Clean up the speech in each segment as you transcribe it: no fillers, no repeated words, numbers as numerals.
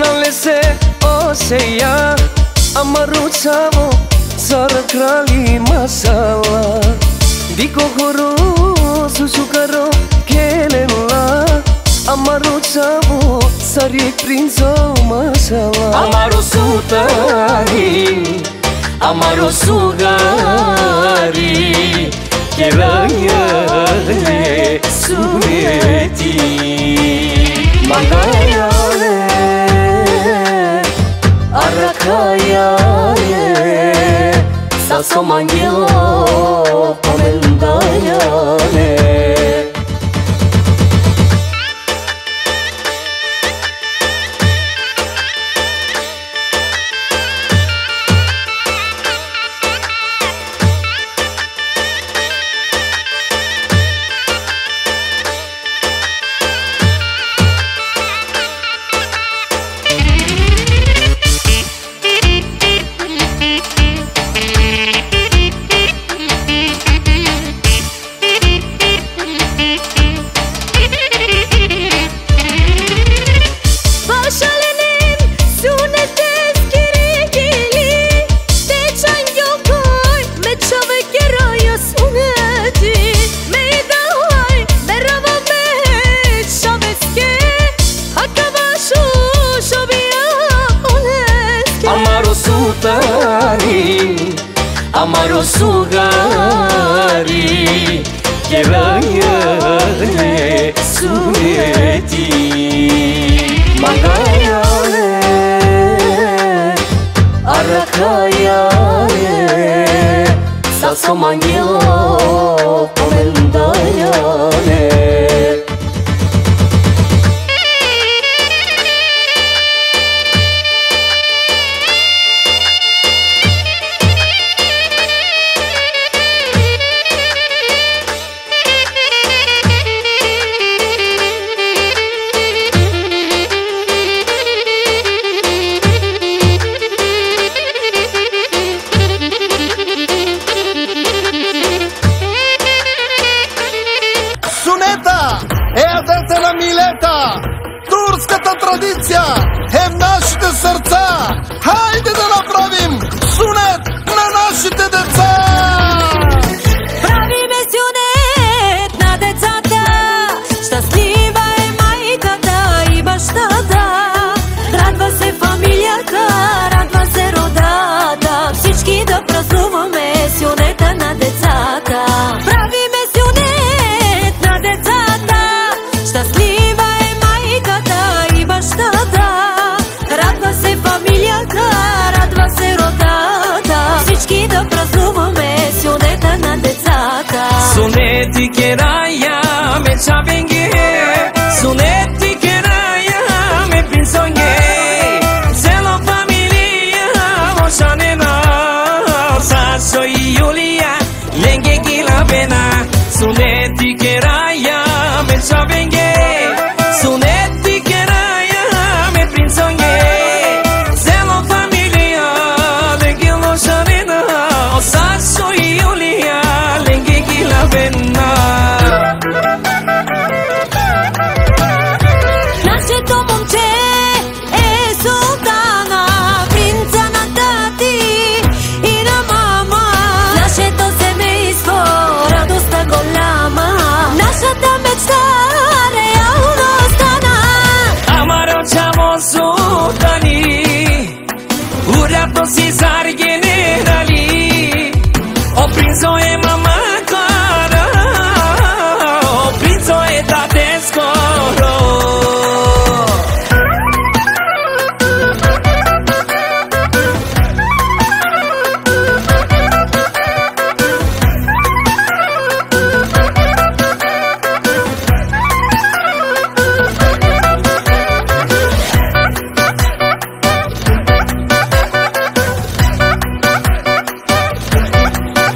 Nalese oseja Amaručavo Zara krali masala Diko horo Sushukaro kelela Amaručavo Sari prinzo masala Amaro sutari Amaro sugari Kerayale suneti Mandayale Arakayale Saso mangilo Komendayale Amaro sugari Kerayale suneti Mandayale Arakayale Saso mangilo Komendayale Милета, турската традиция е в нашите сърца. Хайде да направим сунет на нашите деца! Правиме сюнет на децата, щастлива е майката и бащата. Радва се фамилията, радва се родата, всички да празнуваме сюнета на децата. Правиме сюнет на децата, щастлива е майката и бащата. Радва се фамилията, радва се родата, всички да празнуваме сюнета на децата. Suneti keraya me chabenge Suneti keraya me pinsonge Zelo familia moshanena Saso y Julia lenge gila pena Suneti keraya me chabenge Suneti keraya me pinsonge Zelo familia lenge moshanena Saso y Julia lenge gila pena Нашето момче е султана, принца на тати и на мама. Нашето семейство, радостта голяма, нашата мечта реално стана. Amaročavo sultani Uratno si zar generali O princo je mama kara O princo je tate skoro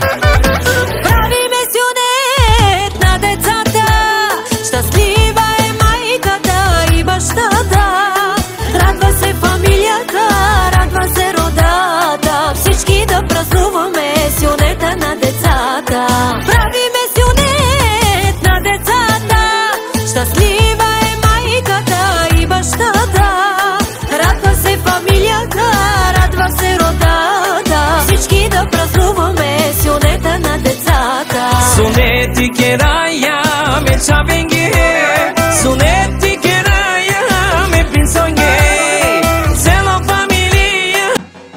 Правиме сюнет на децата, щастлива е Suneti keraya me chavenge Suneti keraya me pinsonge Selo familia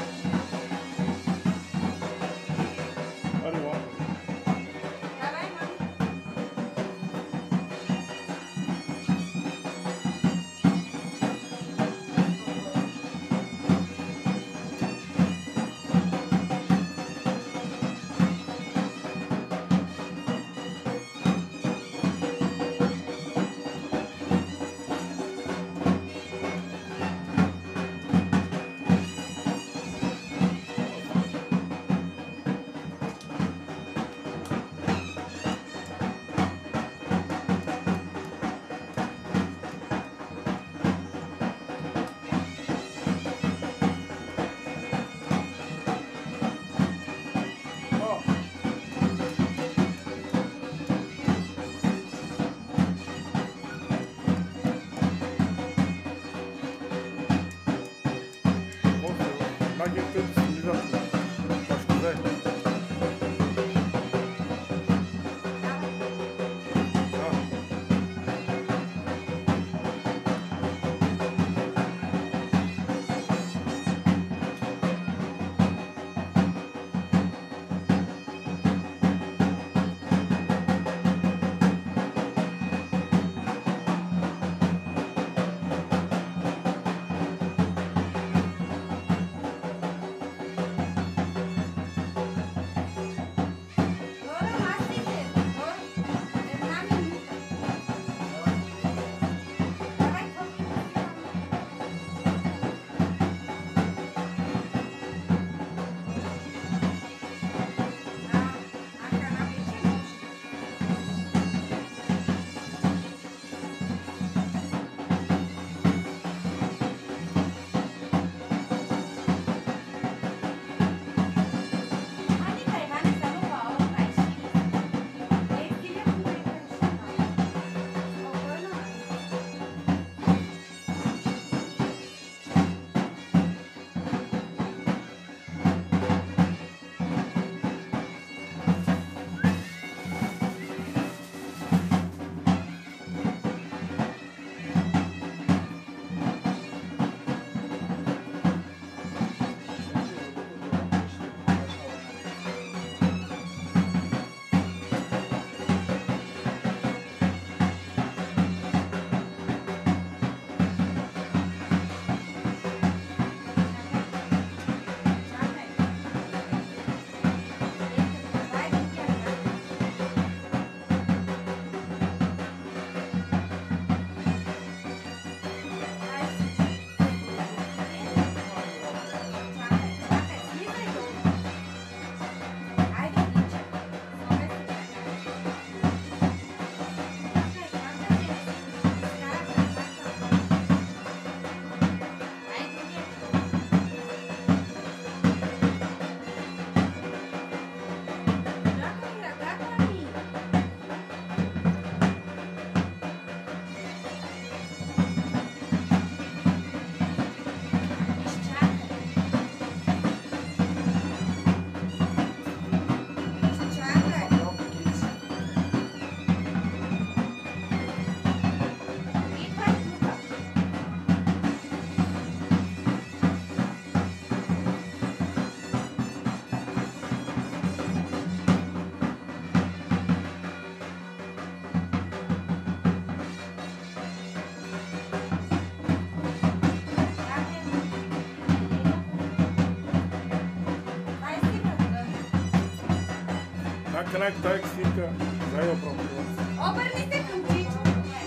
Как тази снимка заедно правоприложение? Обърнете към Чичо.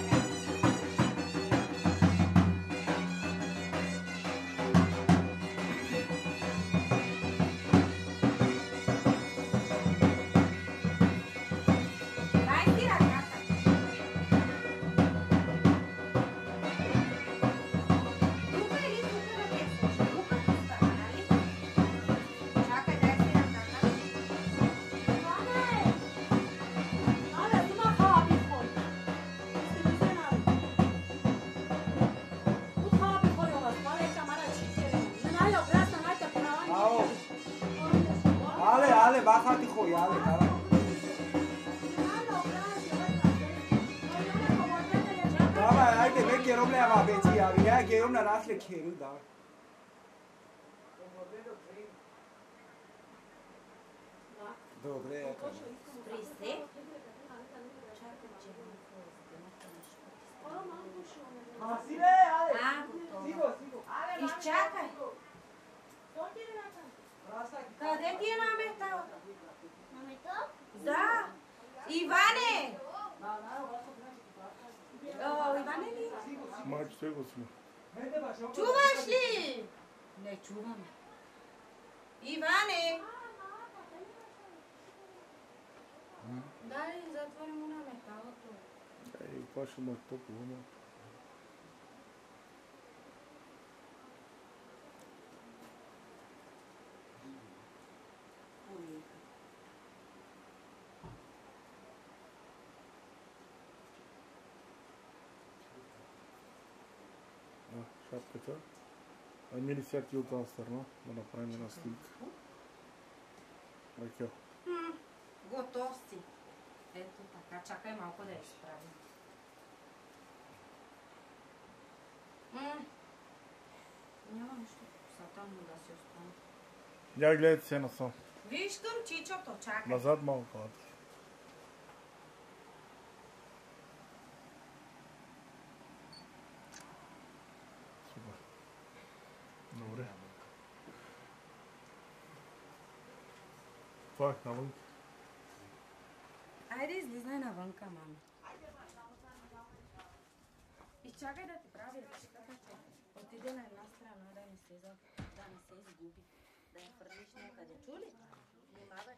Дай си ръката. Тук или тук да те слуша? Тук става, нали? Чакай, дай си ръката. Ale, baja, tijo, ale, Haide, ve che roba va beci a via che una rasle खेलू da. Dobre. Triste? Hasile, ale. А, готово. Sigo. Изчакай. Къде ти е намета? Да. Иване! О, Иване ли? Майче, че го сме. Чуваш ли? Не чувам. Иване! Дай, затвори му наметалото. Ей, това ще му е топло, ама. Шапката. Мини сега ти от тази страна да направим една снимка. Лайкел. Готов си. Ето така, чакай малко да я изправим. Няма нищо сатанно да се остане. Я гледайте се насам. Виждам чичото, чакай. Назад малко. Супер. Добре. Това е навън. Айде, излизай навънка, мама. Изчакай да ти правя ръчката, че отиде на една страна да не се изгуби. Да я хвърлиш някъде. Чули? Внимавай.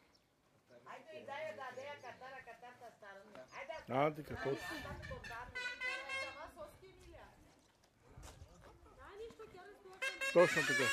Ти какво си? Точно така.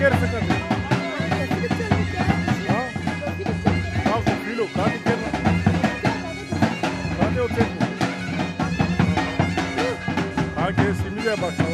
quer essa cadeira? Ah, o filho, cadê o tempo? Cadê o tempo? Ah, que esse milho é baixo,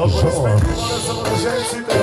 Aplodismente, molim za mladožencite.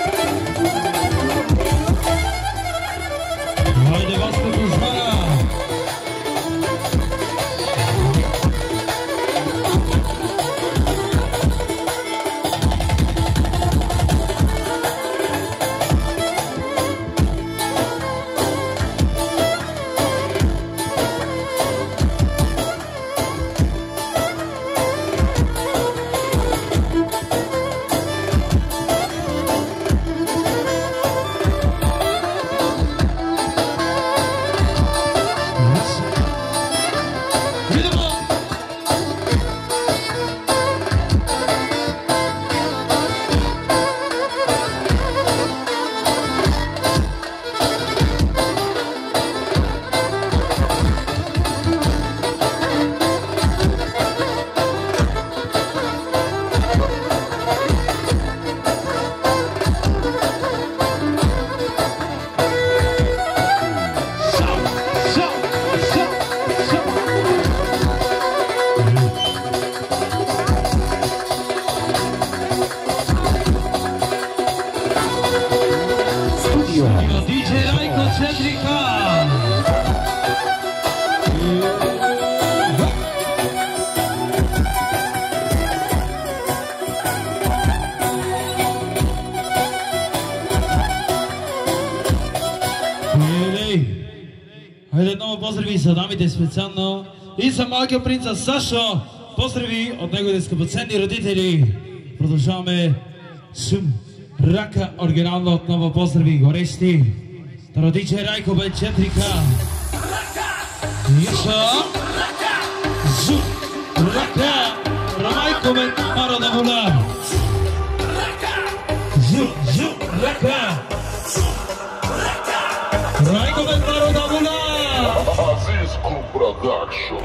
Haide, Vasco Cuzmara! Хайде много поздрави за дамите специално и за малкия принца Сашо. Поздрави от неговите скъпоценни родители. Продължаваме Шум Рака, оригинално отново поздрави горещи. Родиче Райко бе 4К. Яша Шум Рака, Рамайко бе Народна воля. Шум Рака, Райко бе Народна воля. Azizco Production.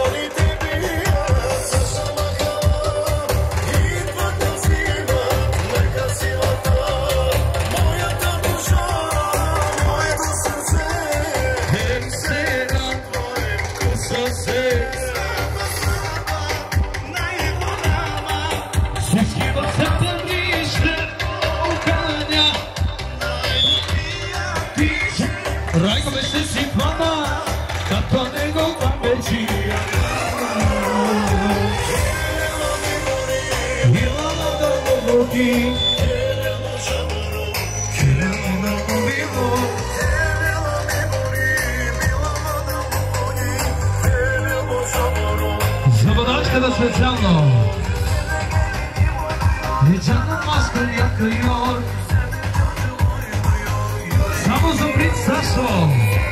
Rajko me se si plana, kako nego vam većija. Ilama da mogi, kelema da mogimo. Zabadačka da specijalno. Neđana maska jaka jor. Samo za princ Sašo.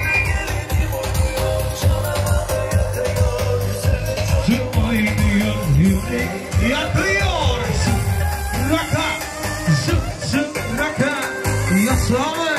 Jaka jor. Raka, raka, ja slave.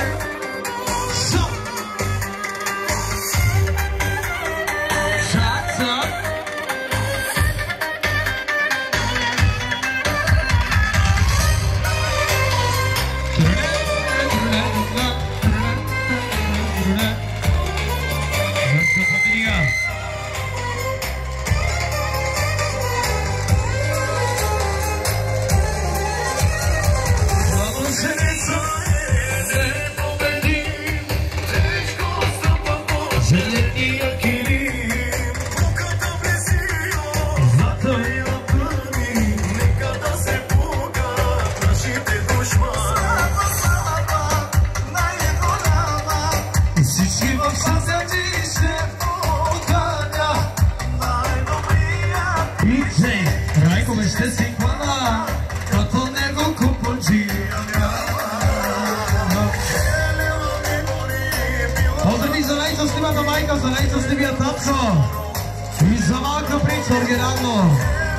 За най-щастливия татко и за малка принца оригинално.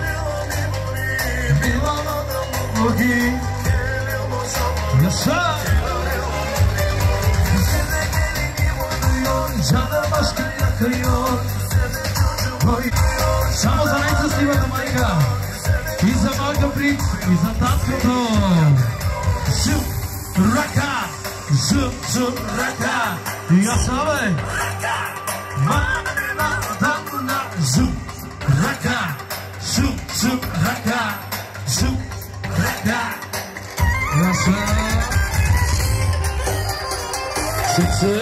Милана да моги, Яша Жана машка яка йор. Само за най-щастливата майка и за малка принц и за таткото. Шум рака, шум рака, Яша бе. Zoom, raka, zoom, zoom, raka, zoom, raka. Rasa, setse,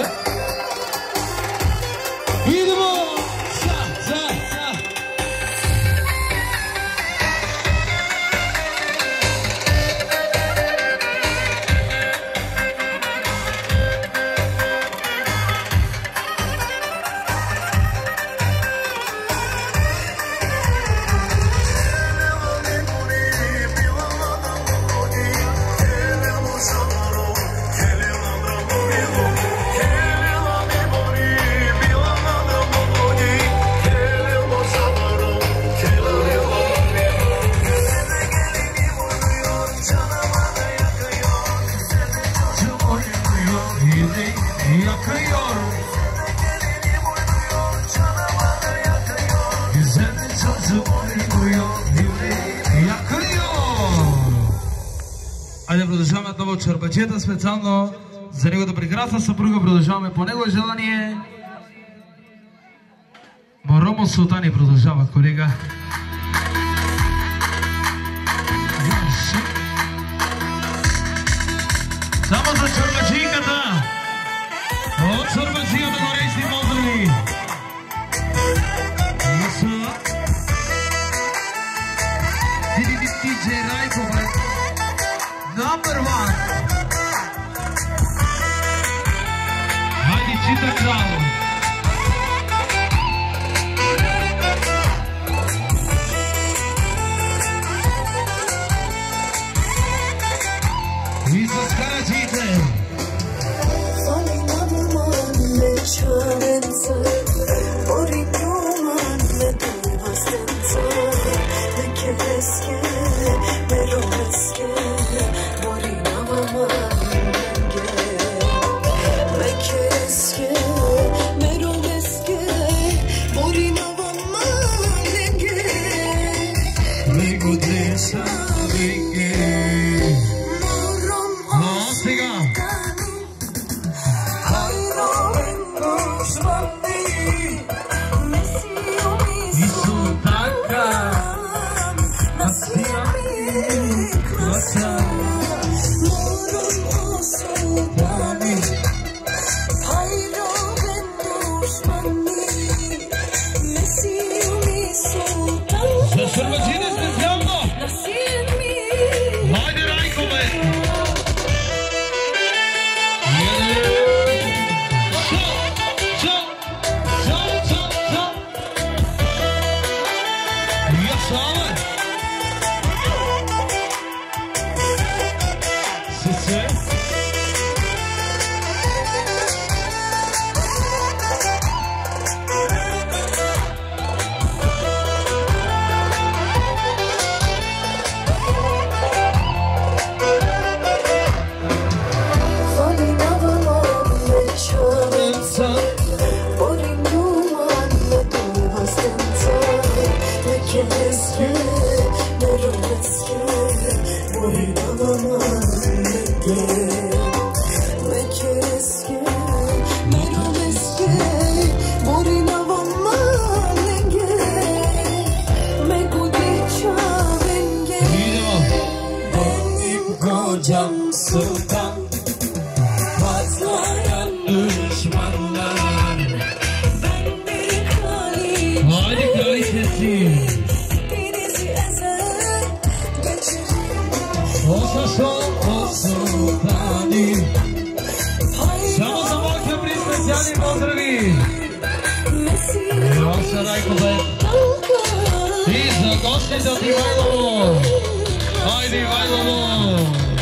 idemo, sa. Айде продължаваме отново Чорбачета, специално за неговата прекрасна съпруга. Продължаваме по негово желание. Маромо Султани продължава, колега. Само за Чорбачийката. От Чорбачията горещи поздрави. Първачите специално! Хайде, Райко, бе! Само за малкия приз специални поздрави! Роса Райкове! И за гостите от Ивайлово! Хайде, Ивайлово!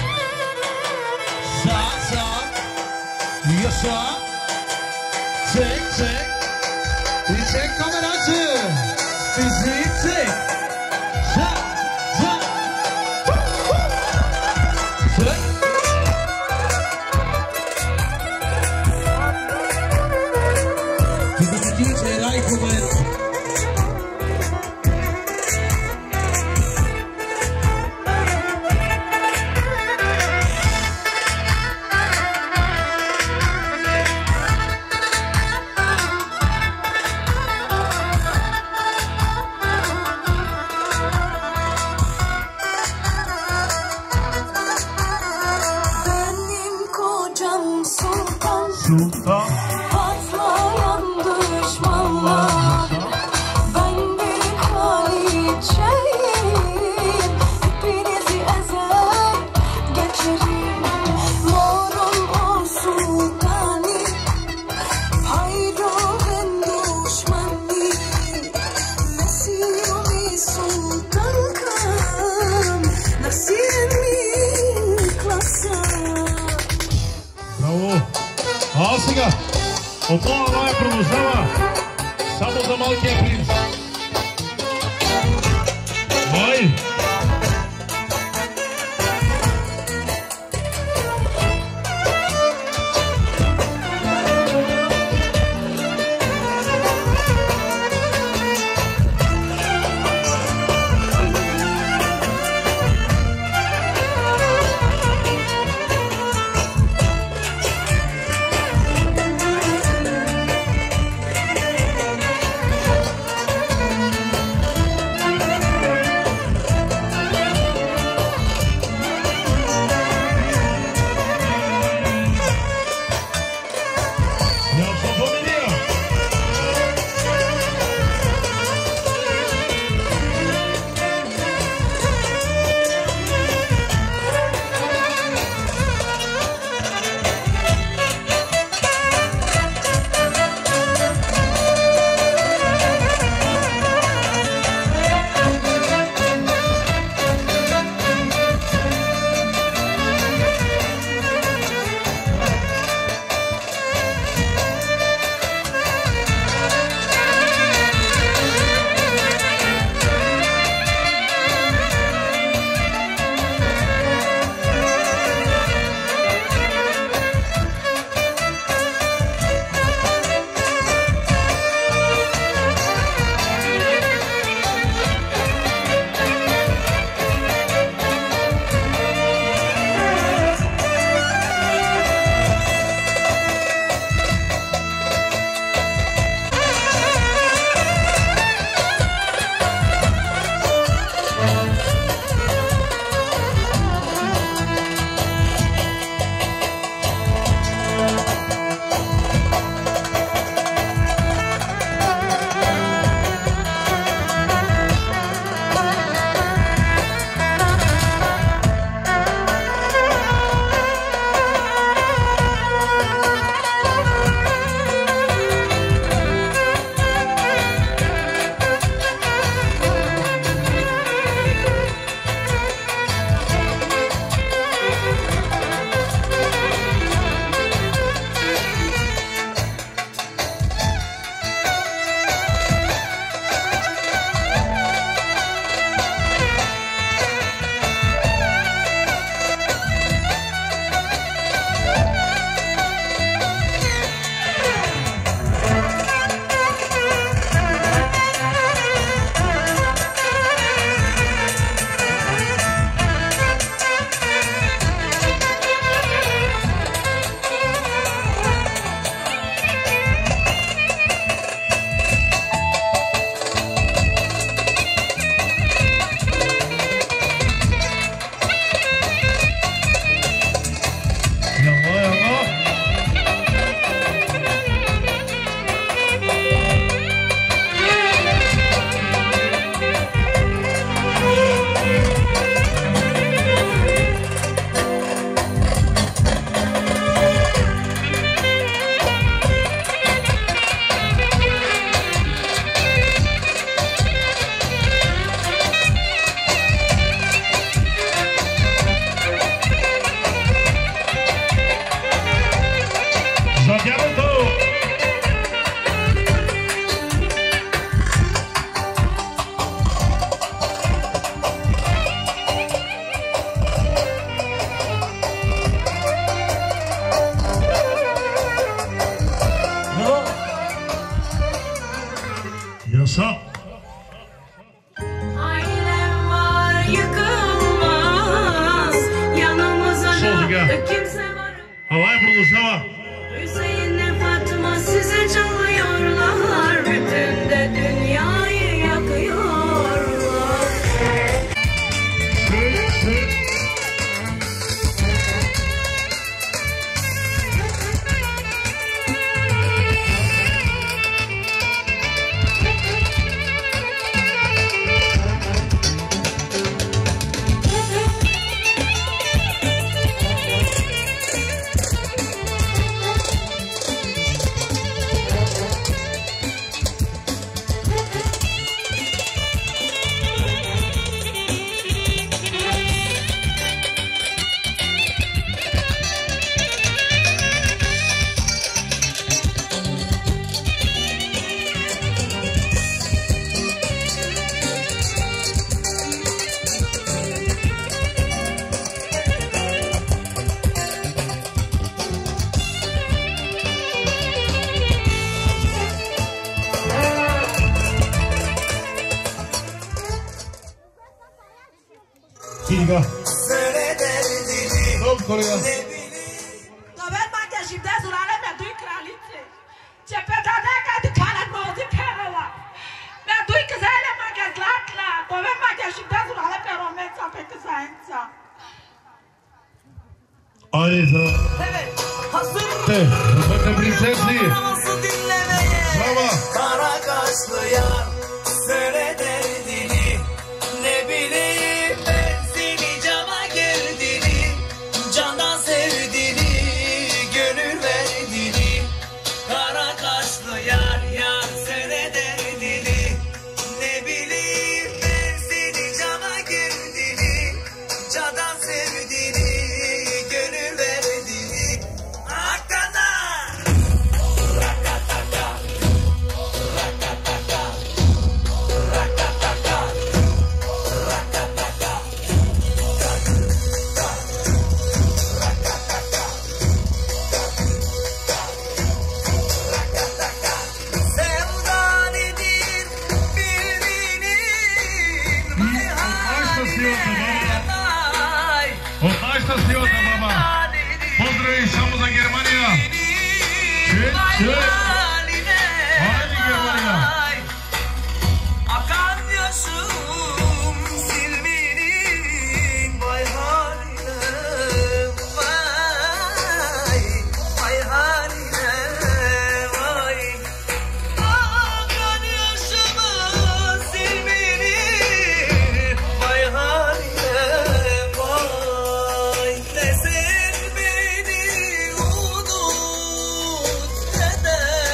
Са! Яса! Цек, цек! И цек камераче! Стизи, цек! Са! А сега, отново мая продължава само за малкия принц. Ой! Yaşa. Ailem var yıkılmaz, yanımıza da kimse var. Havaya kuruluş hava. Hüseyin'le Fatıma size çalıyorlar, bütün de dünyayı yakıyorlar. Silga. Top Korea. Dover makyajimde zurare me duy kraliçe. Cephetane kaydı karat boğazı perava. Me duy kızayla makyajlatla. Dover makyajimde zurare perometsa peki sayınca. Areza. Evet. Hazır. Te. Bakın prinsesli. Nasıl dinlemeye? Bravo. Kara kaşlı yar, söyle derdini. Ne bileyim ben seni cana geldiğini, candan sevdiğini, gönül verdiğini. Kara kaşlı yar, yar söyle derdini. Ne bileyim ben seni cana geldiğini, candan sevdiğini, gönül verdiğini. Hakikaten. Sevdanidir bildiğinin vay Otaş da Sivas'a baba. Pozdrawiam samo za Germaniya. Çek. Hadi Germaniya. Akan yaşım silmenin vay haline, vay haline, vay. Akan yaşımı silmenin vay haline, vay. Ne sen beni unut ne de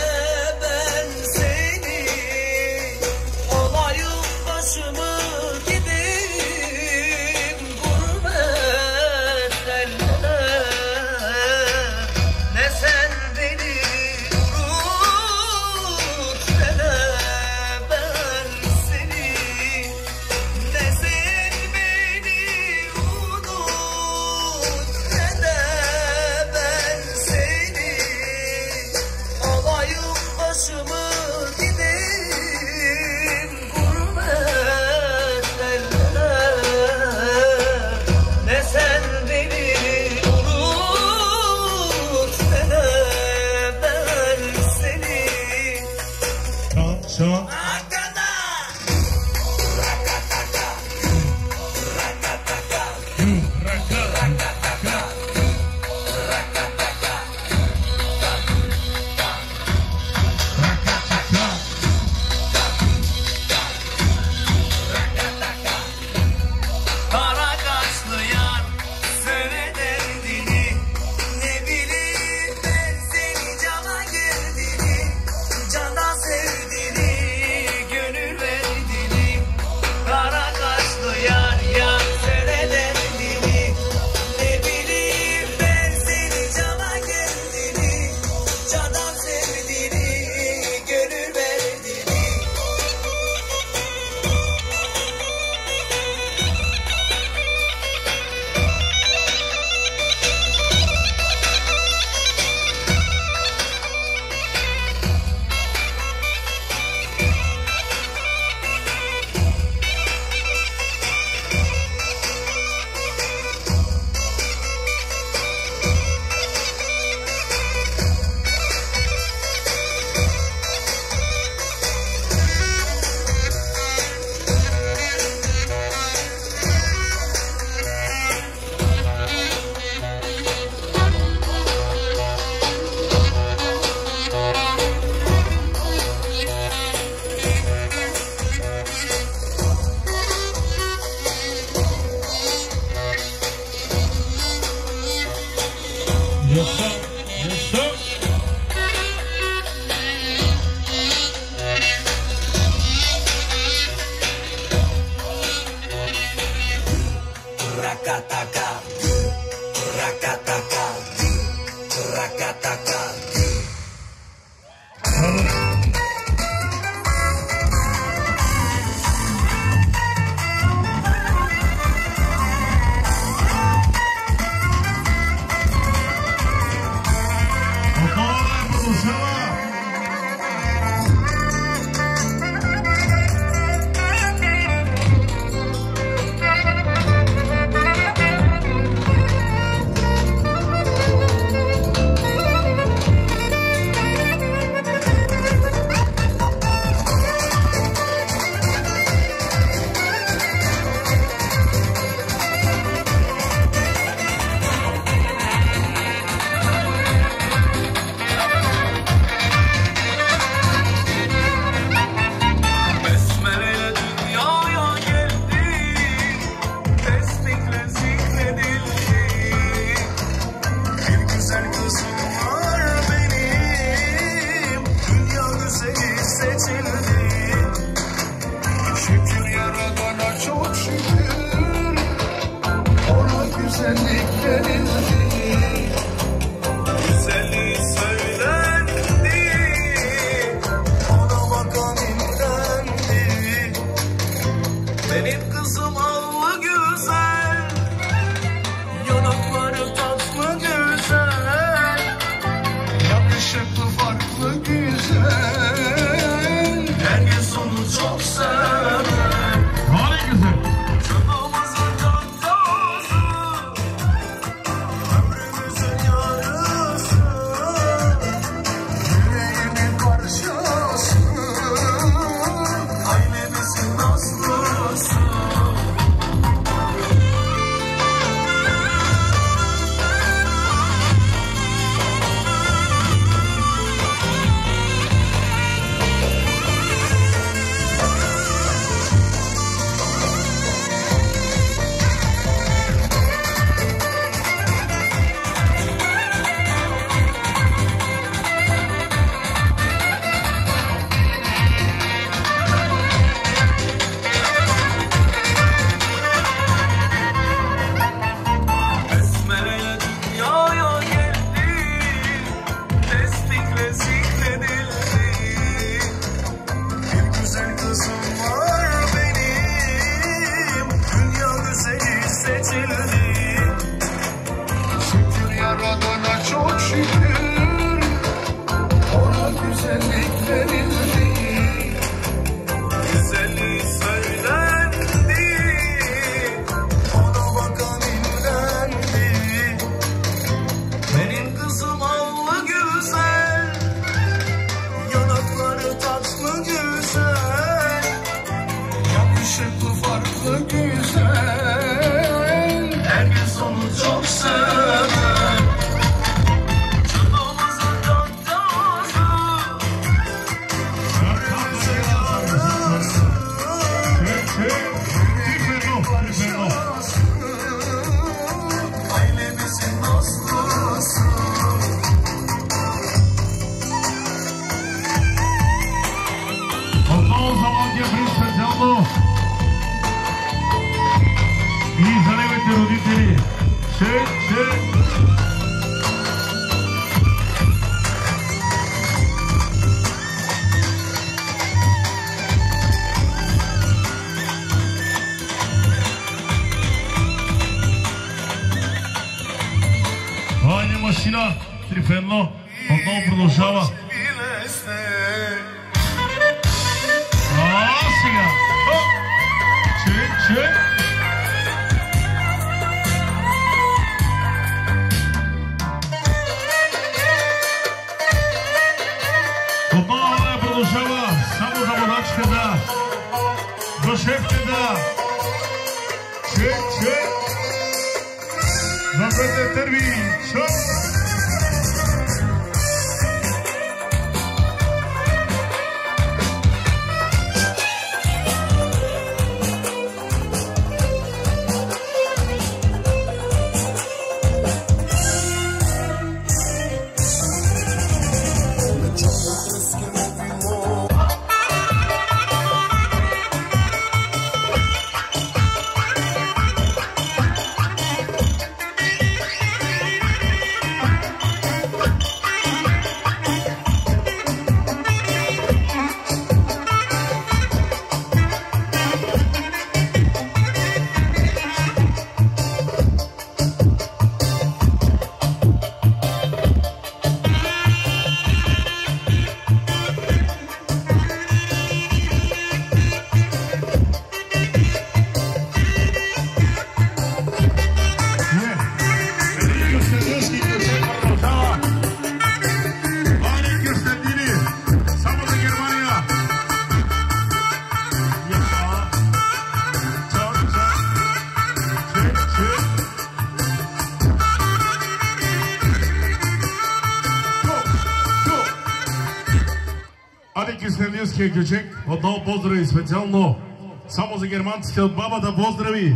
родителския кючек. Отново поздрави специално само за германците от бабата. Поздрави!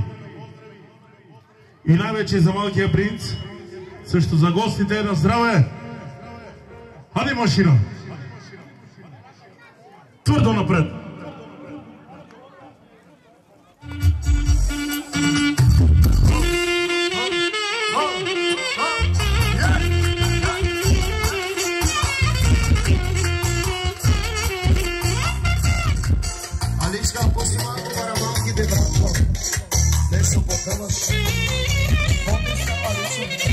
И най-вече за малкия принц. Също за гостите. На здраве! Хаде машина! Твърдо напред! Аличка, пусти малко para малките, братко. Нещо потъваш. Помниш се, Аличо?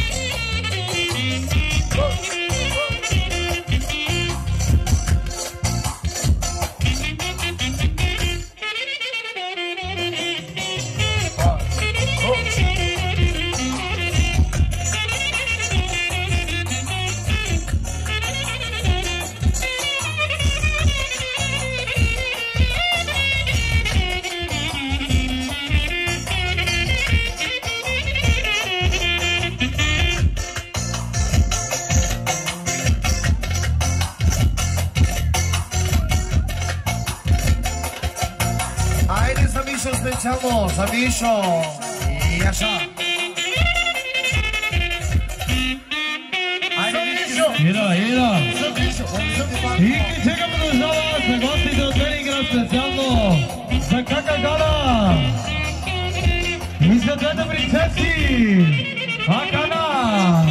Специално за Мишо и Яша. Айде, Мишо! Ида! И кичека продължава за гостите от Ленинград специално за Кака Гана и за двете принцеси Акана.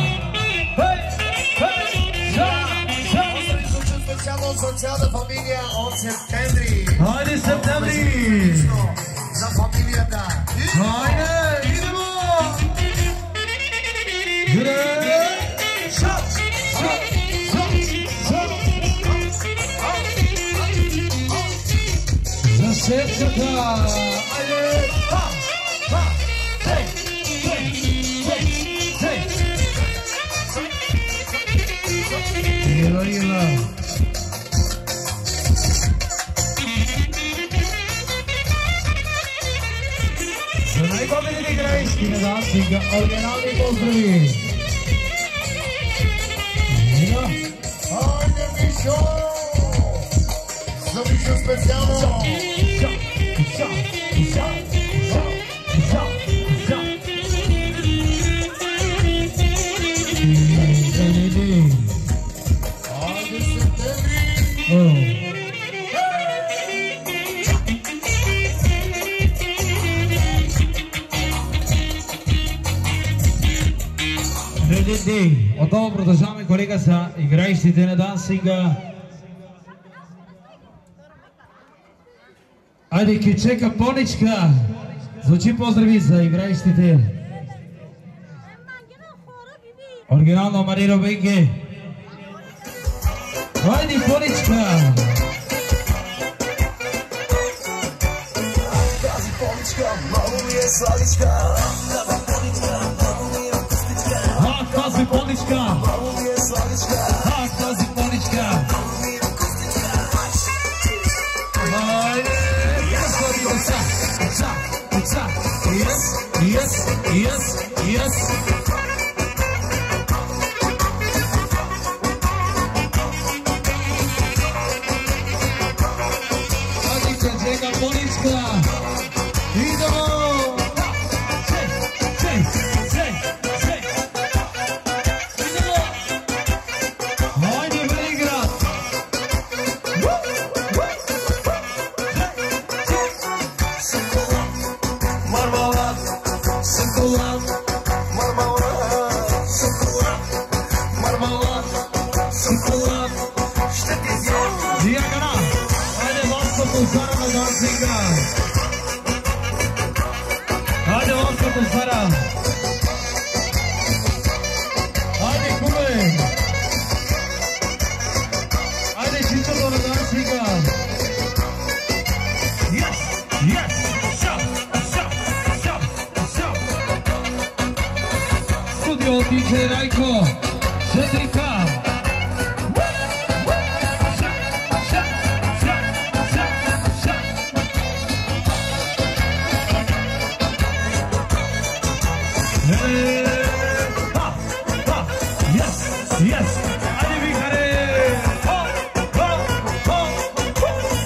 Специално за цялата фамилия от Септември. Хайде, Септември! За фамилията. Хайде, идемо! Гре! За шефката! Айде! Ила! За най-победите играещи на дансинга, оригинални поздрави! Айде, Мишо! За Мишо специално! Айде, Септември! Отново продължаваме, колега, са играещите на дансинга. Айде, кичека, поничка! Звучи поздрави за играещите. Оригинално Марино Бенге. Айде, поничка! Тази поничка много ми е сладичка. Тази поничка! Много ми е сладичка. Тази поничка! Айде! Yes! Айде, качека, поничка! Идемо! Хайде, лоското сара! Хайде, куме! Хайде, чичото на дансинга! Yes! Студио диджей Райко! 4K! Yes! Айде, викаре!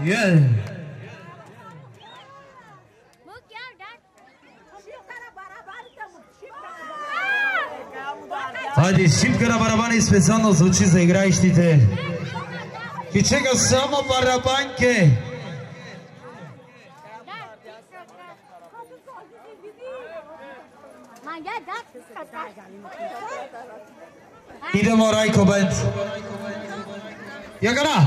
Хайде, шипка на барабани специално звучи за играещите. И чека само барабанки. Idemo Rajko Band. Jagana!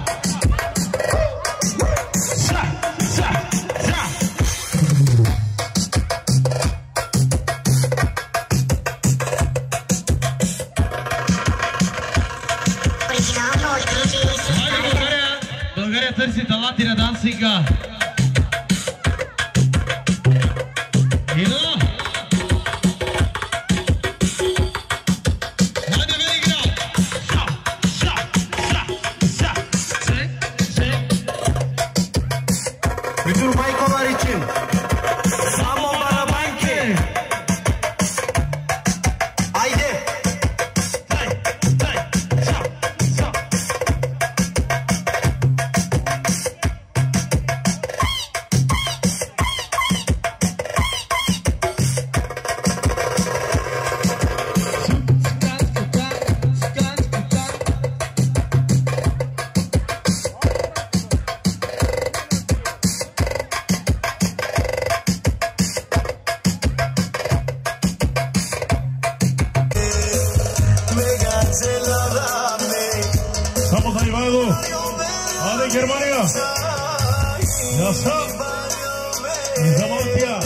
България търси таланти на дансинга. Estamos animados. Ahora en Germania. Ya está. Zamalkia.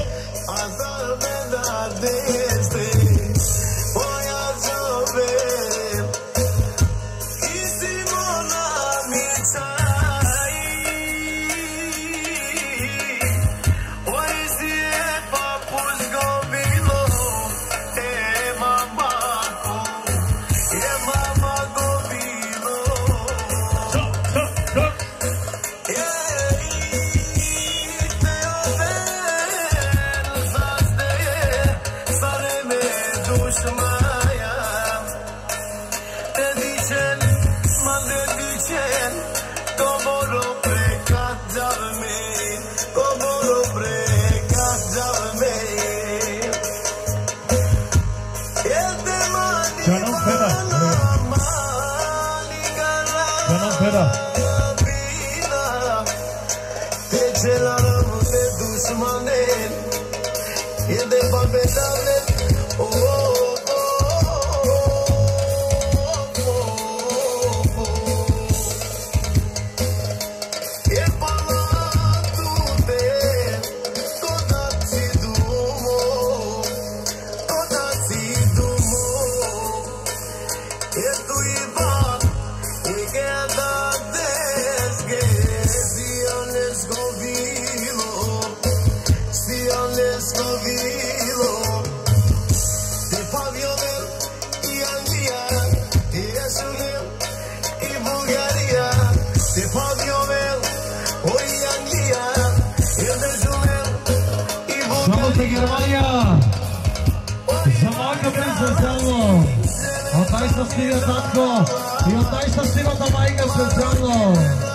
Германия! За майка специално! От най-щастливия татко и от най-щастливата майка специално!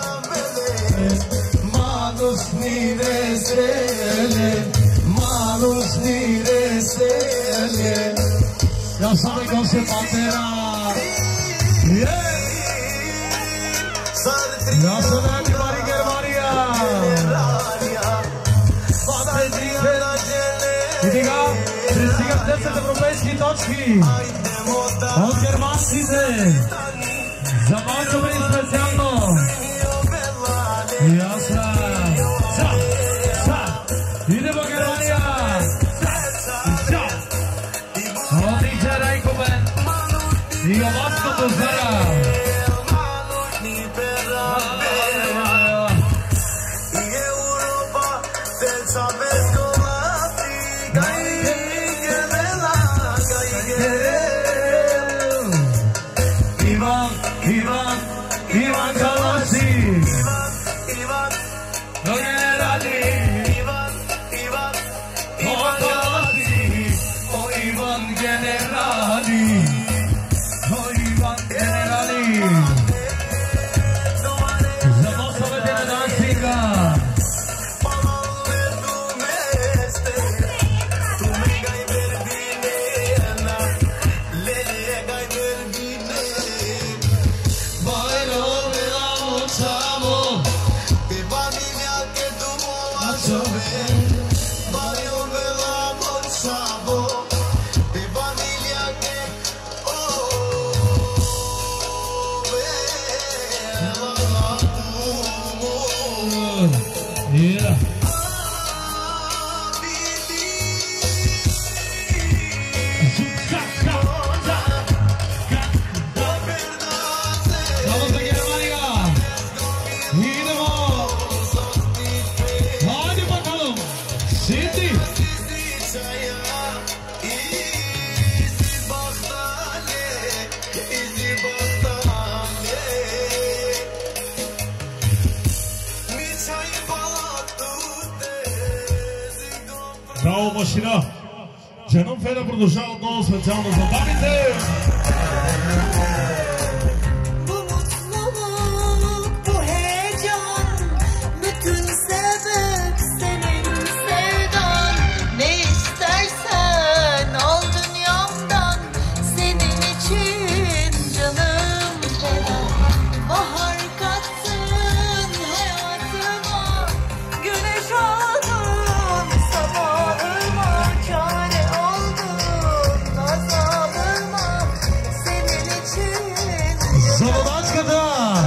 Манус ни веселе, манус ни веселе, я саме госе патера! Я саме Германия, Германия! И сега пристигат 10 европейски точки от германците. За малко бе специално. Ясна. Идемо Германия. От диджей Райко Бенд и Оваското Зара. Ivan Kalasi, generali, Ivan Kalasi, o Ivan generali, o Ivan generali. Za Mosovete машина. Canım Feda продължава отново специално за дамите. Bu mutluluk, bu heyecan, bütün sebep senin sevdan. Ne istersen al dünyamdan, senin için canım feda. Bahar kattın hayatıma, güneş oldun sabahıma, çare oldun azabıma, senin için Zavodachka'da.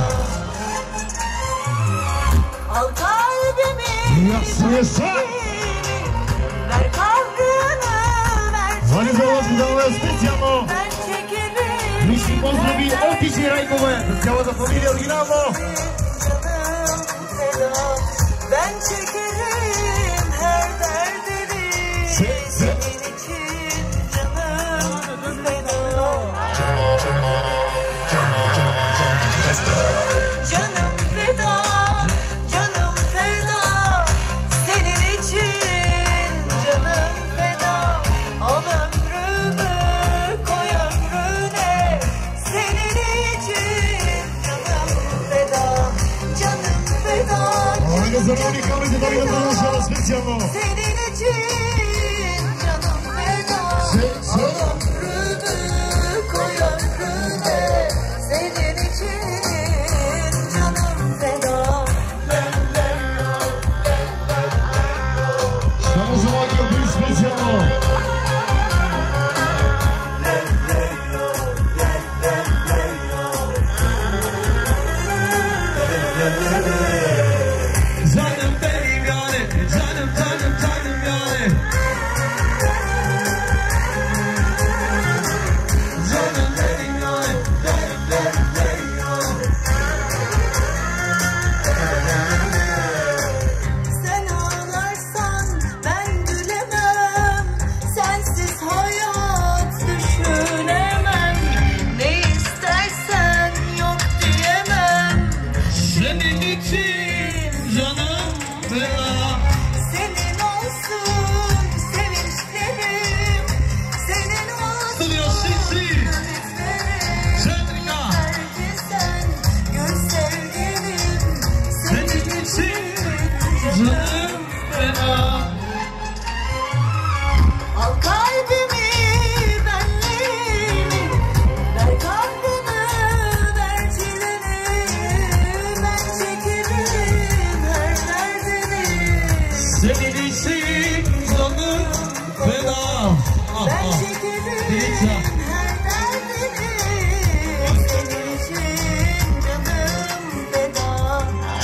al kalbimi, Ясно. ver kahrını, ver Ваня Заводската е специално. ben çekerim. Лични поздрави от Ичи Райкове за цялата фамилия оригинално. Canım feda, ben çekerim her derdini. Senin için canım feda. Canım feda, canım feda, senin için canım feda. Al ömrümü, koy ömrüne, senin için canım feda. Canım feda, Ваня за уникалните дами да продължава специално. senin için canım feda. Al ömrümü, koy ömrüne, senin için canım feda. Само за Ваня бъде специално. Canım benim yani, canım canım canım yani. Canım benim yani, Sen ağlarsan ben gülemem, sensiz hayat düşünemem. Ne istersen yok diyemem. senin için canım feda. Senin olsun sevinçlerim, senin olsun Studio 60, ümitlerim. Centrica. Belki sen gül sevgilim, Senin için canım feda. al kalbimi, benliğimi, ver kahrını, ver çileni. Ben çekerim her derdini. Senin için canım feda. Ah, Ben ah. çekerim Dilekçe. her derdini. Senin için canım feda.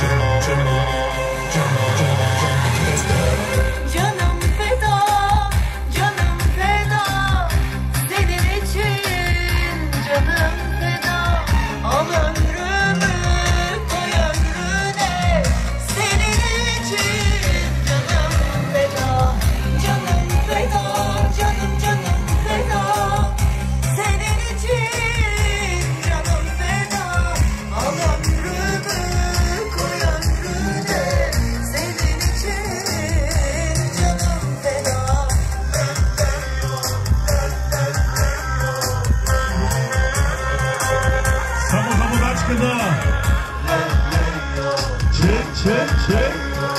Canım feda, canım feda, senin için canım feda. Al ömrümü, koy ömrüne, senin için canım feda. Canım feda, canım canım feda, senin için canım feda. Al ömrümü, koy ömrüne, senin için canım feda. Само Заводачката. Чек.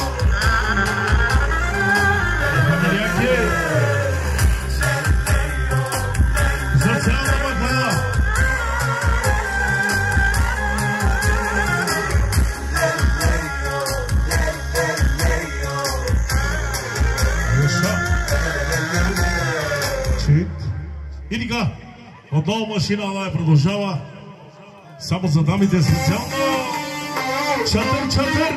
Фамилияки. За цялата Макбана. Чек. И така, отново машина Алая продължава. Само за дамите специално. Чатър.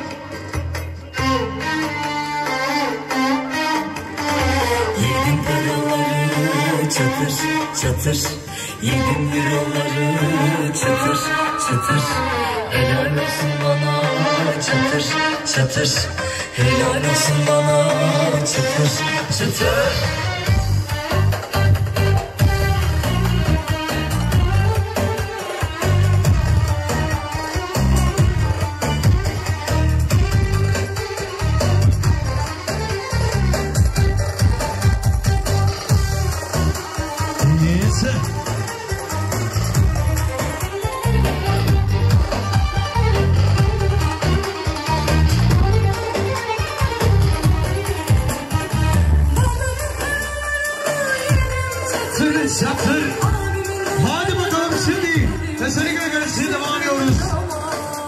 Yedim paraları çatır çatır, yedim liraları çatır çatır. Helal olsun bana çatır çatır, helal olsun bana çatır çatır.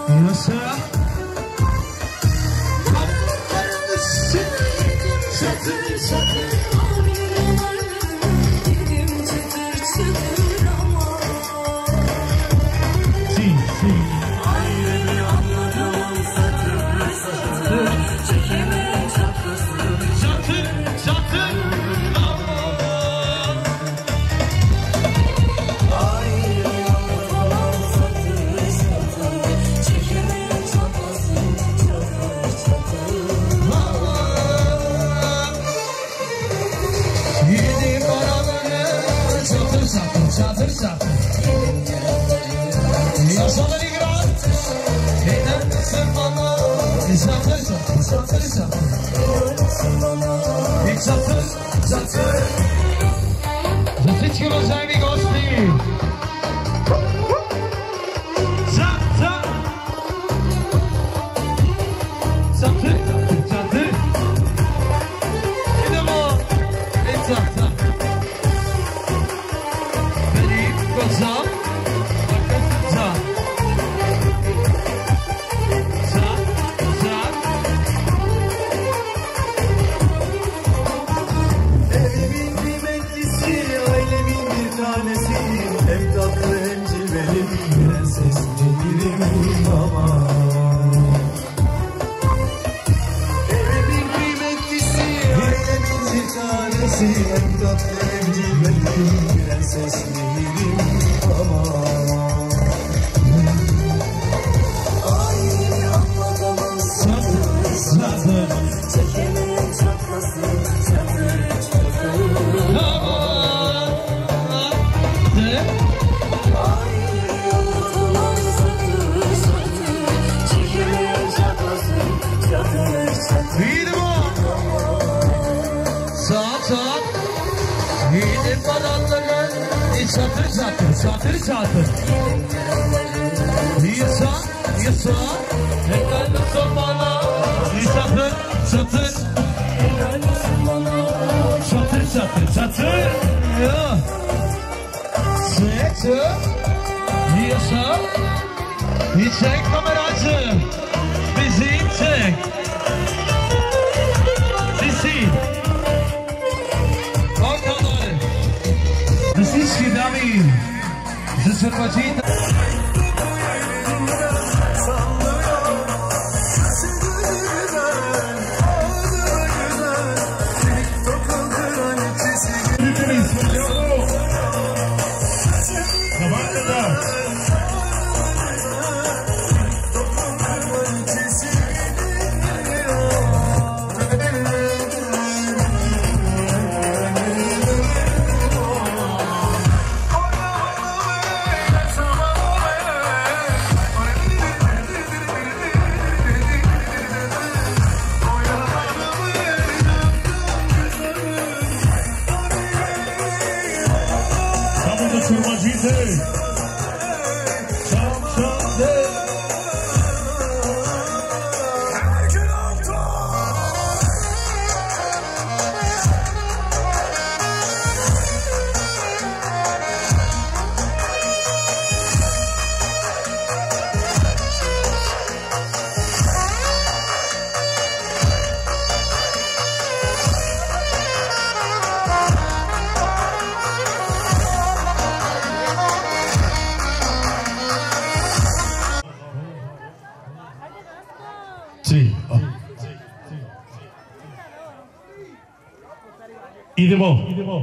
Идемо.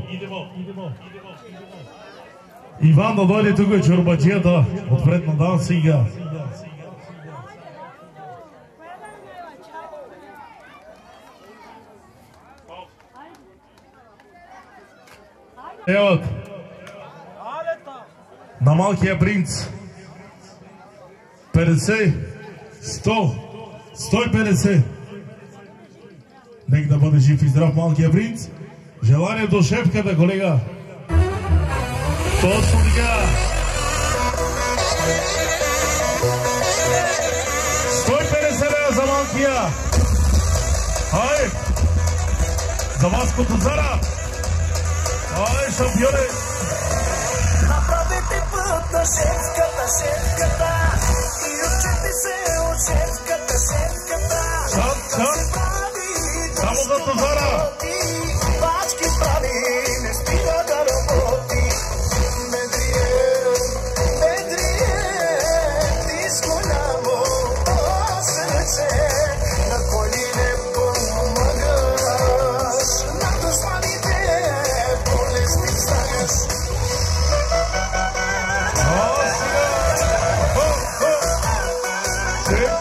Иван да дойде тук чорбаджията отпред на данцига. Еват на малкия принц 50, 100, 150. Нека да бъде жив и здрав малкия принц. Желание до шефката, колега. Точно така. 150 лева за малкия. Ай! За вас Котозара. Ай, шампионе. Направете път на шефката и учете се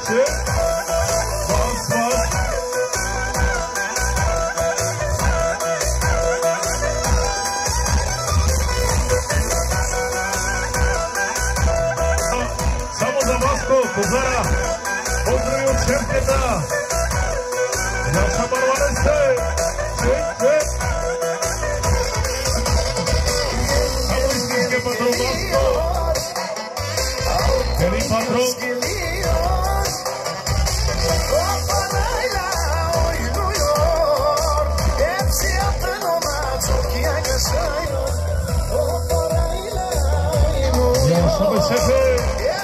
Само за Васко, Козара, поздрави от шефката. Наша Марване сте. Само истинския патрон Васко. Ели патрон. Само шефе.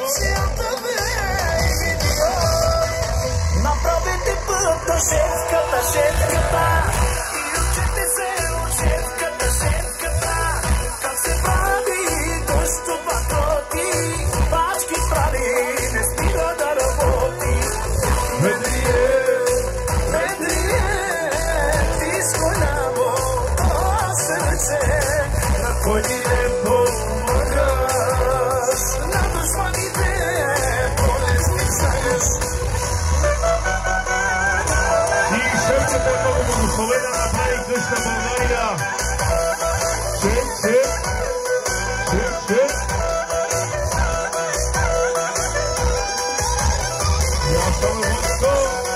Направете път на шефката и учете се от шефката. Как се прави дъжд от патроти, пачки прави, не спира да работи. Ведрие, ти с голямо сърце, на кой ти не помагаш, на душманите болезни знаеш. Шефката е много благословена на тази къща България. Шеф. Я съм Васко.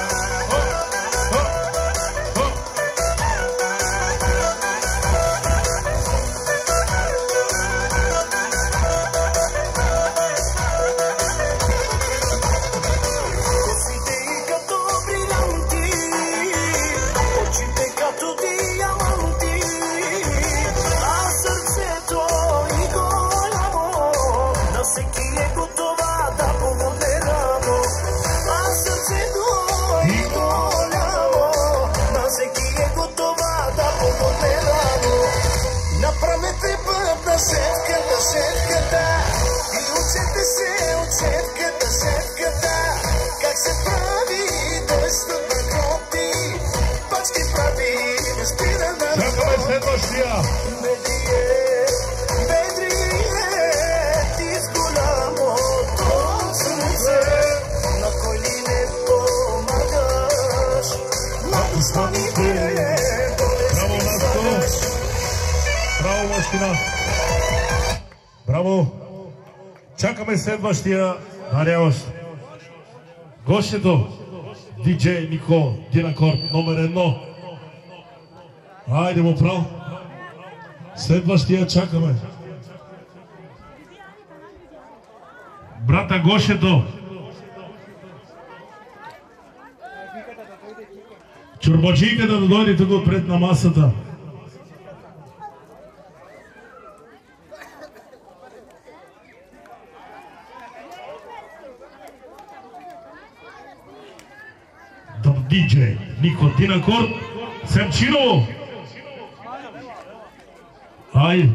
Направете път на шефката и учете се от шефката. Как се прави дъжд от патроти, пачки прави, не спира да работи. Чакаме следващия. Ведрие, ти с голямото сърце, на кой ли не помагаш, на душманите болезни знаеш. Браво, Машкина! Браво! Чакаме следващия даряващ. Гостето, диджей Нико Динакорд, номер 1. Айде му право. Следващия чакаме. Брата Гошето. Чурбаджийката да дойде тук отпред на масата. Диджей Нико Динакорд, Семчиново. Ай.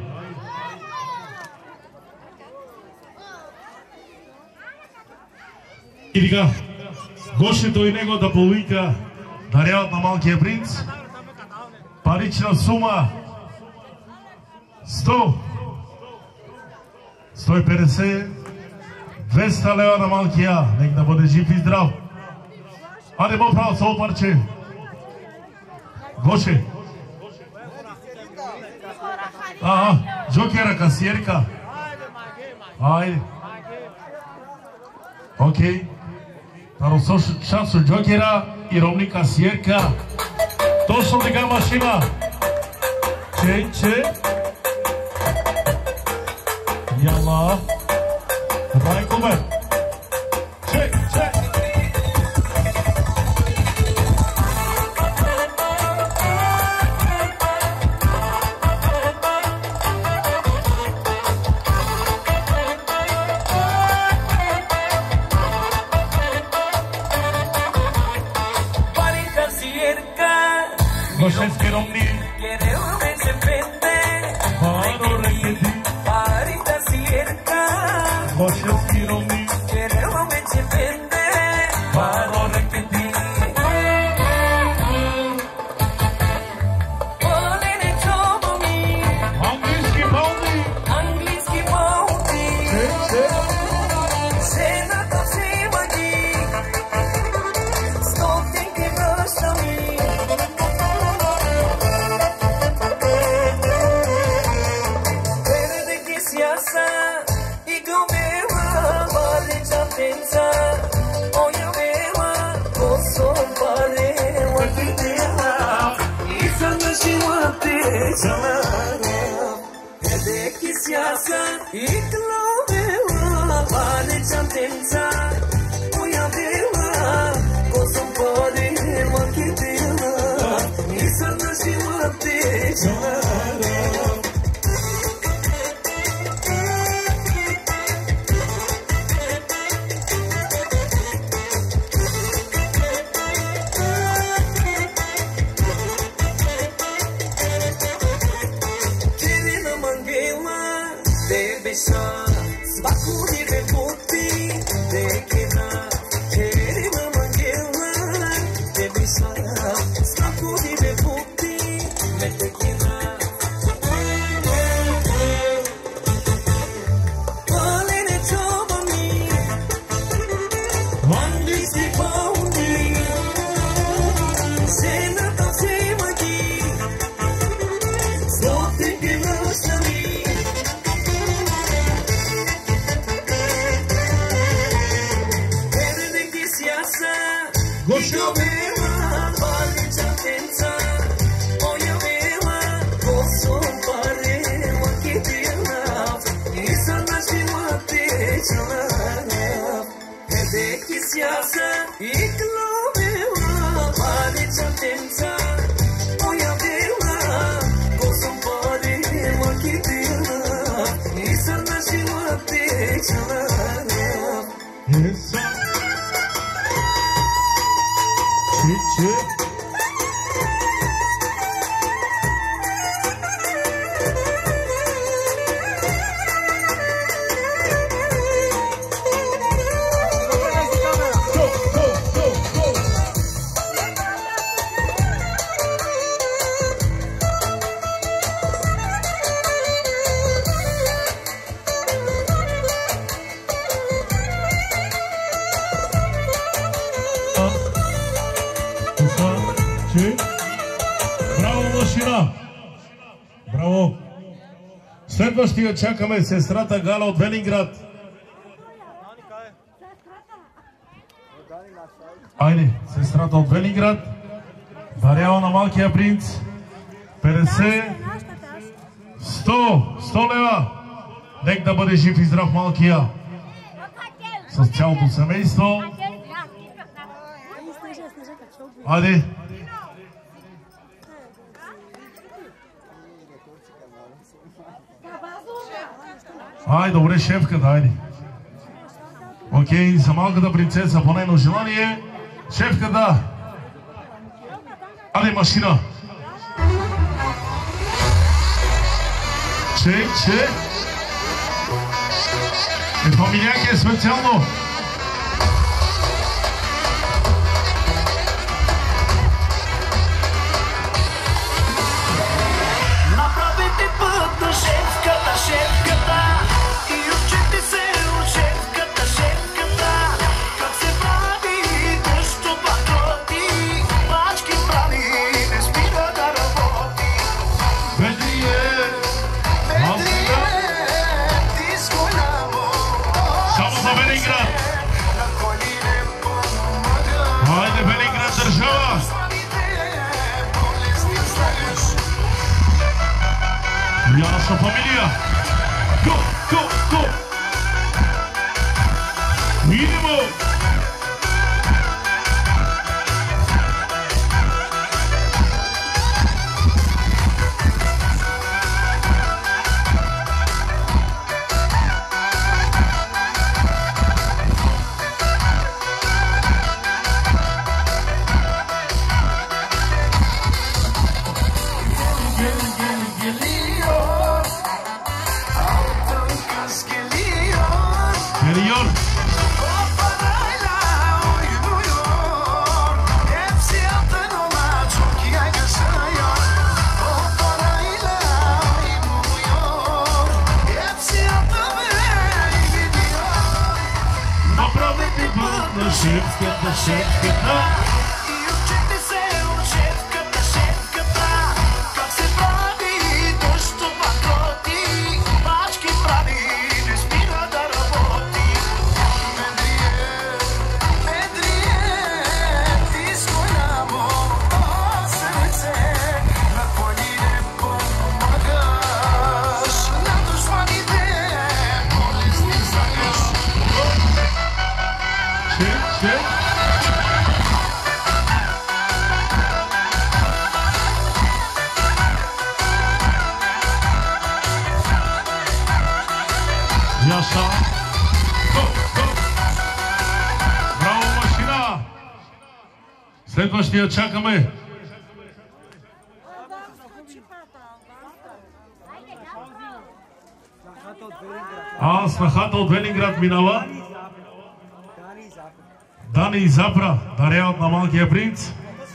И така, гостето и него да повика даряват на малкия принц парична сума 100, 150, 200 лева на малкия. Нека да бъде жив и здрав. Аде му право сол парче. Гоше. Джокера, касиерка. Айде. Окей. Таро шанс от Джокера и ровни касиерка. Точно така машина. Че. Яла. Райко бе. Че. Goshenski Romni Paro Reketi Goshenski Romni Paro Reketi Angliski Bounty Sena to Simagi चला Hedeki siyasa iklovewa Vale chantenza Uyavewa Kosum pode makitela Isana shivate chala Svakuni me puti dekina Keri me mangela Debisa Svakuni me puti me dekina Palene čobani Vandi si paundi Sena ta semaki Zoti glasami Uyavewa, vale chantenza Uyavewa, kosum pare makitela Isana shivate chala Hedeki siyasa iklovewa Vale chantenza Uyavewa, kosum pare makitela Isana shivate chala Браво! Следващия чакаме сестрата Гала от Велинград. Айде, сестрата от Велинград. Дарява на малкия принц. 50, 100 лева. Нека да бъде жив и здрав малкия. С цялото семейство. Айде. Ай, добре, шефката, айде. Окей, за малката принцеса по нейно желание. Шефката. Айде, машина. Че. Фамилияки е специално. Направете път на шефката и учете се от шефката. Как се прави нещо патроти, пачки прави, не спира да работи. Ведрие, ти с голямо. само за Велинград. Хайде, Велинград държава. И наша фамилия. Go! Идемо! Geliyor. Направете път на шефката. И учете се от шефката. Как се прави нещо патроти, пачки прави, не спира да работи. Медрие, ти с голямо сърце, наклони небо Следващия чакаме. Снахата от Велинград минава. Дани и Запра даряват на малкия принц.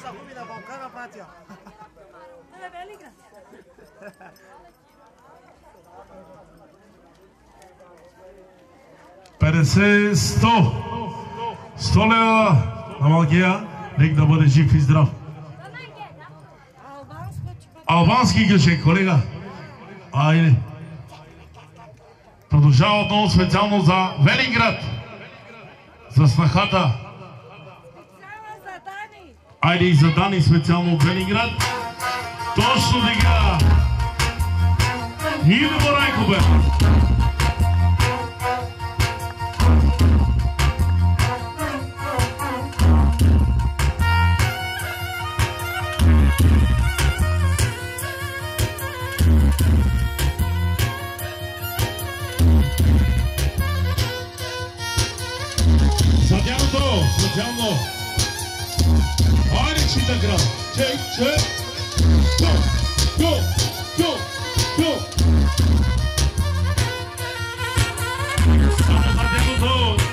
100 лева на малкия, нека да бъде жив и здрав. Албански гъшек, колега. Айде. Продължава отново специално за Велинград. За снахата. Айде и за Дани специално от Велинград. Точно сега. Идемо, Райко, бе. Специално. Айде, чита град. Чек. Го. Само за дебото.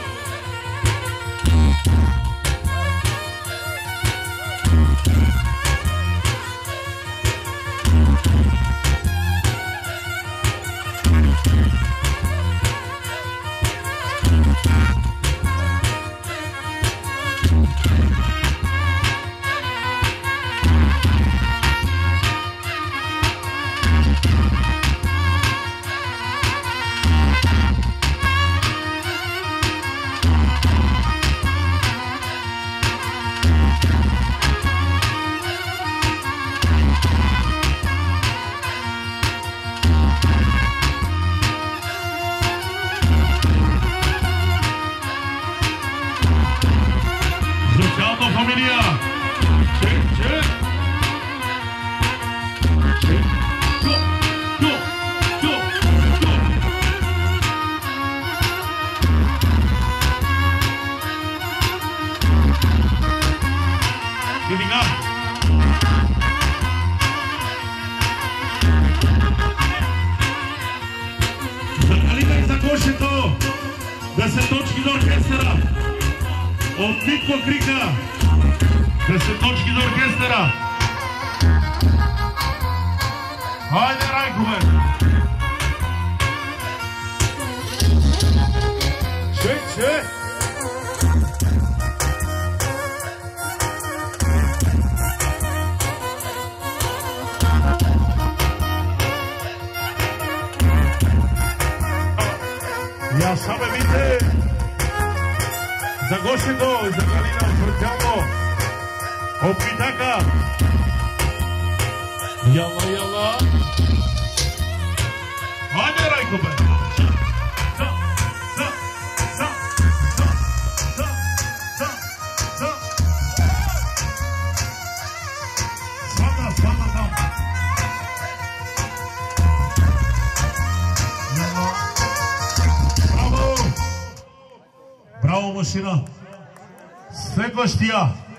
Следващия.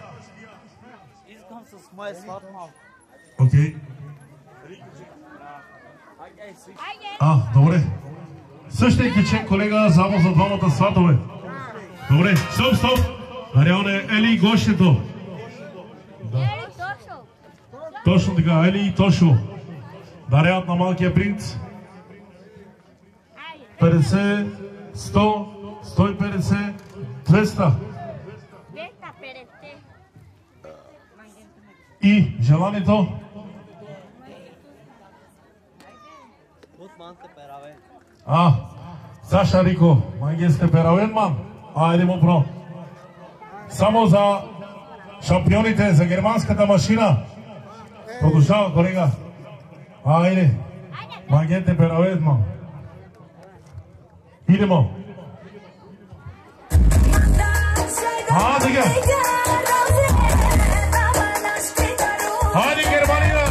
Искам с моя слад малко. Окей. Добре. Същия кичек, колега, само за двамата сватове. Добре, стоп. Даряне Ели и гощето. Точно така, Ели и Тошо. Даряват на малкия принц. 50, 100, 150, 200. И желанието? Саша Рико, магиесте перавен ман. Айде му про. Само за шампионите, за германската машина. Продължава, колега. Айде. Магиесте перавен ман. Идемо. Сега. Хайде, Германия!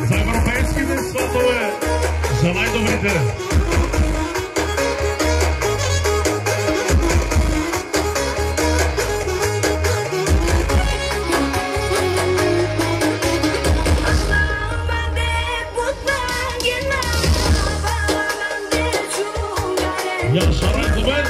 За европейските сортове, за най-добрите. Я шарай добре.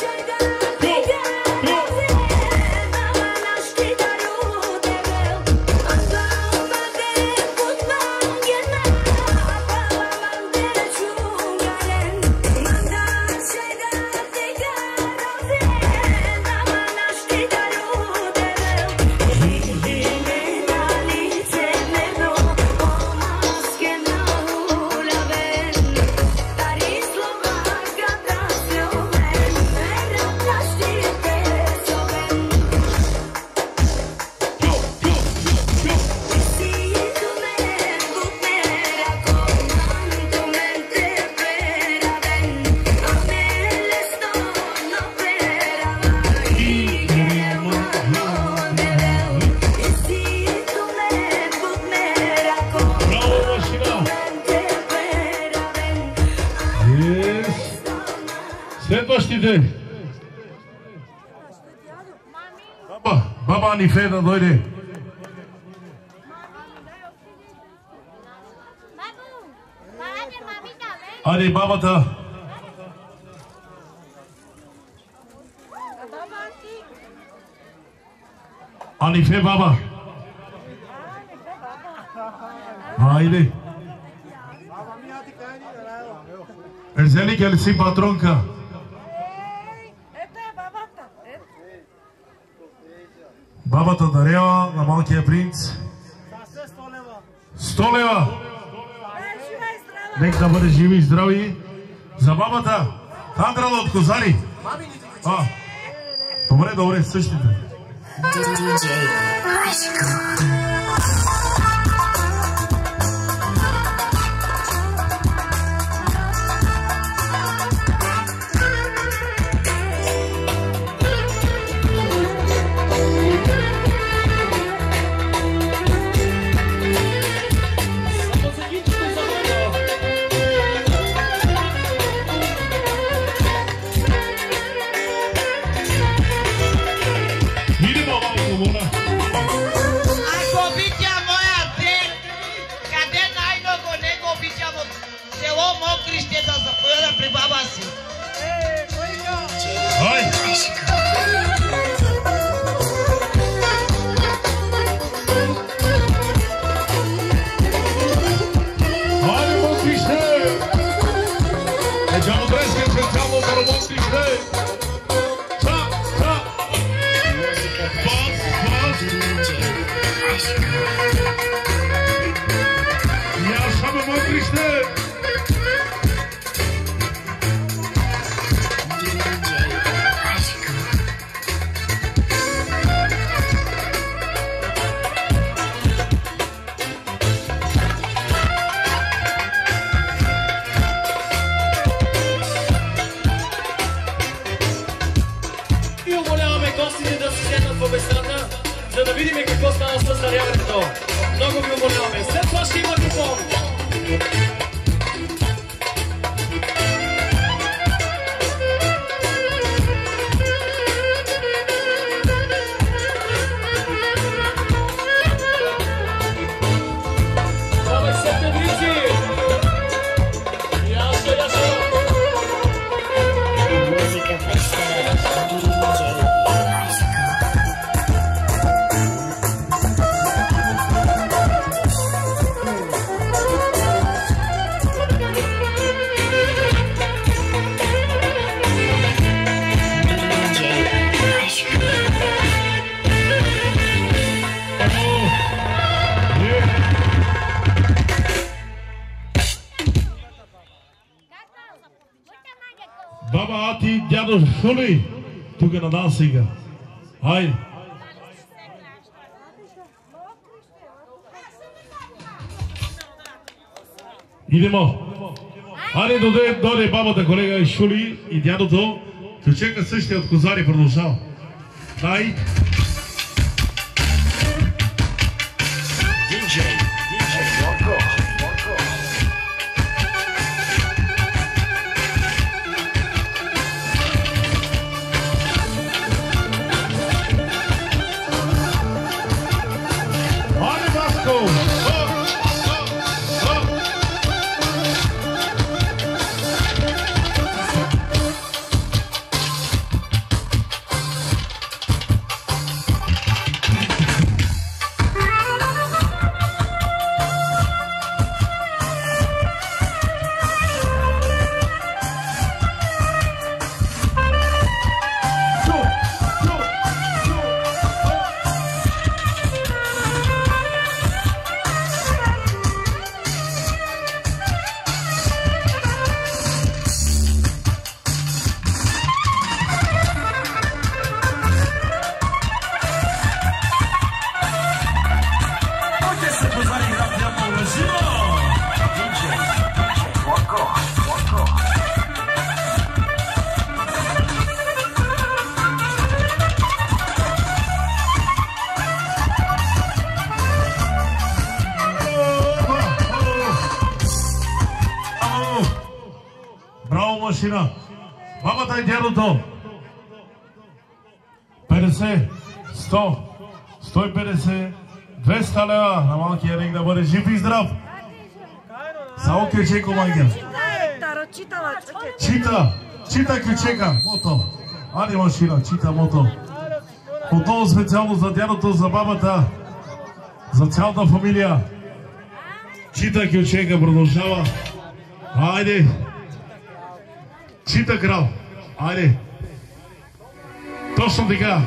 Следващите. Баба Анифе да дойде. Айде бабата. Анифе баба. Айде. Езели ке ли си патронка? Бабата дарява на малкия принц 100 лева. Нека да бъде живи и здрави. За бабата Андрала от Козари. Добре, същите. За да видим какво става с даряването. Много ви умоляваме. След това ще има микрофон. Давай септемврици! Ясно! Музика Баба Ати, дядо Шули, тук на нас сега. Хайде. Идемо. Хайде, дойде бабата колега Шули и дядото. Чучека същия от Козари продължава. Дай. DJ Rocco. машина. Бабата и дядото. 50, 100, 150, 200 лева на малкия рек да бъде жив и здрав. Само кючеко, майка. Чита кючека, мото. Аде машина, чита мото. Отново специално за дядото, за бабата, за цялата фамилия. Чита кючека, продължава. Айде. Чита крал. Айде. Точно така.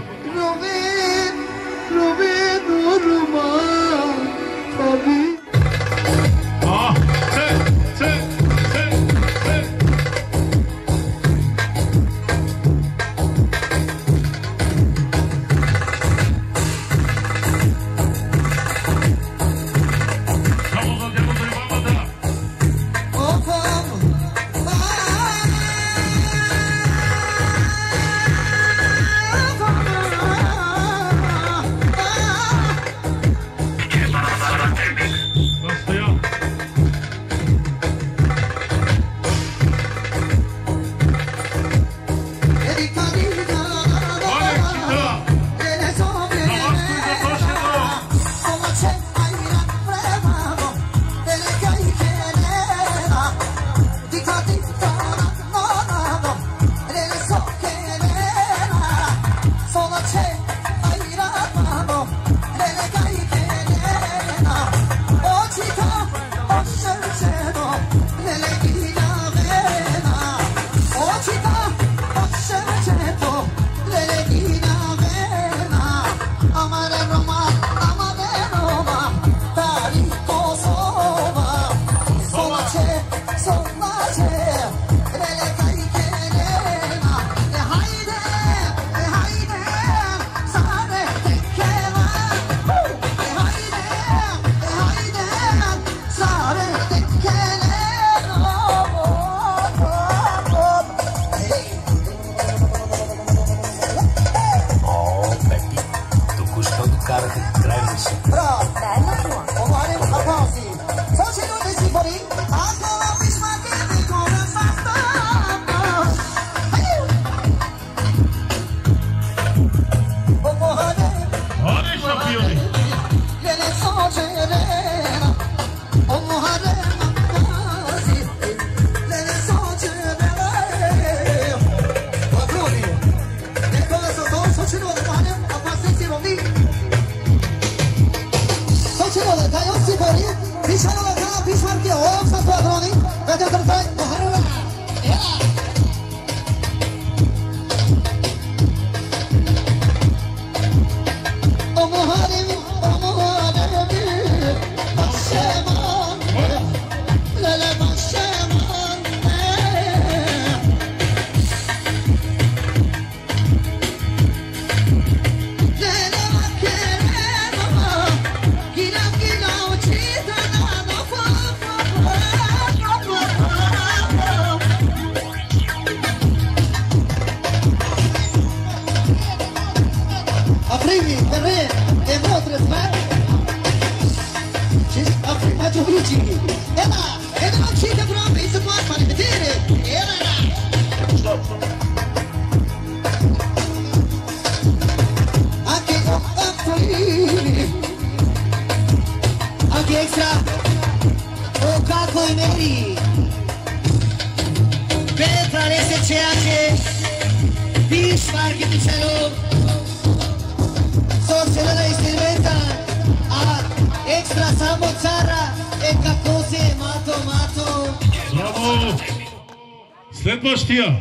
Следващия.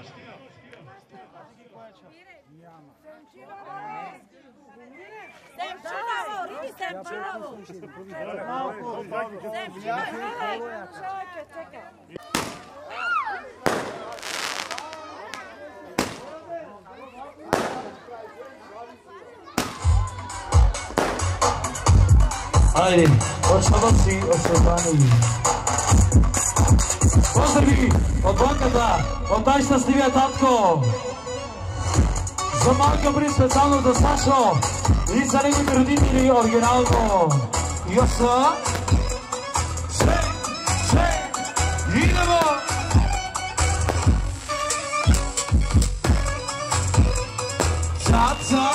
Айде, очевидно си очевидно. Поздрави от банката, от най-щастливия татко. За малка при специално за Сашо и за неговите родители оригинално. Йоса. Идемо! braca.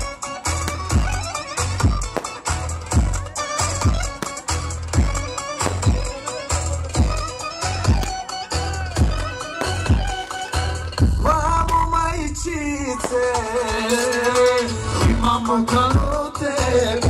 Mamo majčice, imamo kanote,